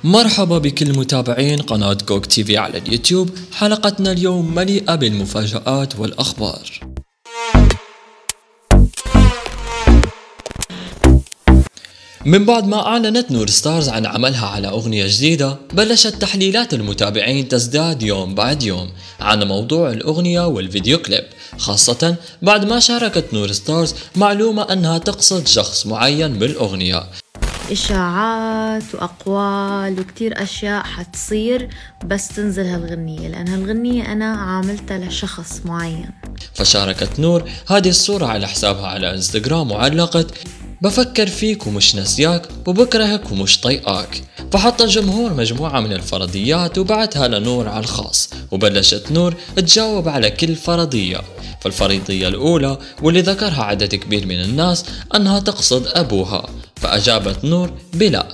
مرحبا بكل متابعين قناة كوك تي في على اليوتيوب. حلقتنا اليوم مليئة بالمفاجآت والأخبار. من بعد ما أعلنت نور ستارز عن عملها على أغنية جديدة، بلشت تحليلات المتابعين تزداد يوم بعد يوم عن موضوع الأغنية والفيديو كليب، خاصة بعد ما شاركت نور ستارز معلومة أنها تقصد شخص معين بالأغنية. إشاعات وأقوال وكتير أشياء حتصير بس تنزل هالغنية، لأن هالغنية أنا عاملتها لشخص معين. فشاركت نور هذه الصورة على حسابها على انستغرام وعلقت: بفكر فيك ومش نسياك وبكرهك ومش طيقاك. فحط الجمهور مجموعة من الفرضيات وبعتها لنور على الخاص، وبلشت نور تجاوب على كل فرضية. فالفرضية الأولى واللي ذكرها عدد كبير من الناس أنها تقصد أبوها، فأجابت نور بلا.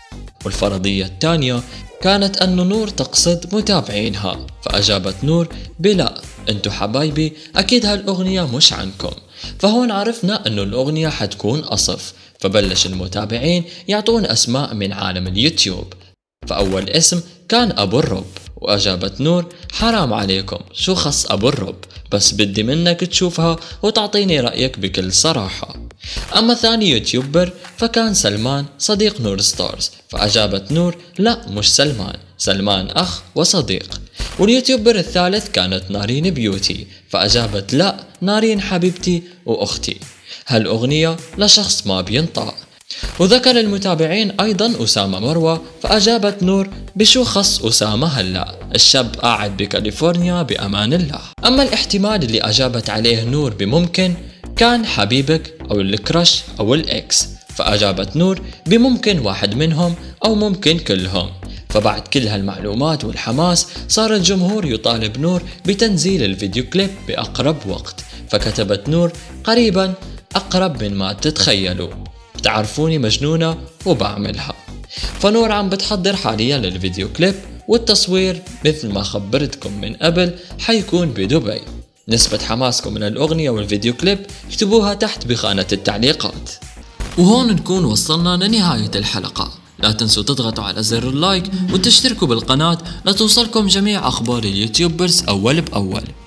والفرضية الثانية كانت أن نور تقصد متابعينها، فأجابت نور بلا، انتو حبايبي أكيد هالأغنية مش عنكم. فهون عرفنا أنه الأغنية حتكون قصف، فبلش المتابعين يعطون أسماء من عالم اليوتيوب. فأول اسم كان أبو الرب، وأجابت نور: حرام عليكم، شو خص أبو الرب، بس بدي منك تشوفها وتعطيني رأيك بكل صراحة. أما ثاني يوتيوبر فكان سلمان صديق نور ستارز، فأجابت نور: لا مش سلمان، سلمان أخ وصديق. واليوتيوبر الثالث كانت نارين بيوتي، فأجابت: لا، نارين حبيبتي وأختي، هالأغنية لشخص ما بينطق. وذكر المتابعين أيضا أسامة مروة، فأجابت نور: بشو خص أسامة هلأ، الشاب قاعد بكاليفورنيا بأمان الله. أما الاحتمال اللي أجابت عليه نور بممكن كان حبيبك أو الكرش أو الإكس، فأجابت نور: بممكن واحد منهم أو ممكن كلهم. فبعد كل هالمعلومات والحماس صار الجمهور يطالب نور بتنزيل الفيديو كليب بأقرب وقت، فكتبت نور: قريبا، أقرب من ما تتخيلوا، بتعرفوني مجنونة وبعملها. فنور عم بتحضر حاليا للفيديو كليب، والتصوير مثل ما خبرتكم من قبل حيكون بدبي. نسبة حماسكم من الأغنية والفيديو كليب اكتبوها تحت بخانة التعليقات. وهون نكون وصلنا لنهاية الحلقة. لا تنسوا تضغطوا على زر اللايك وتشتركوا بالقناة لتوصلكم جميع أخبار اليوتيوبرز أول بأول.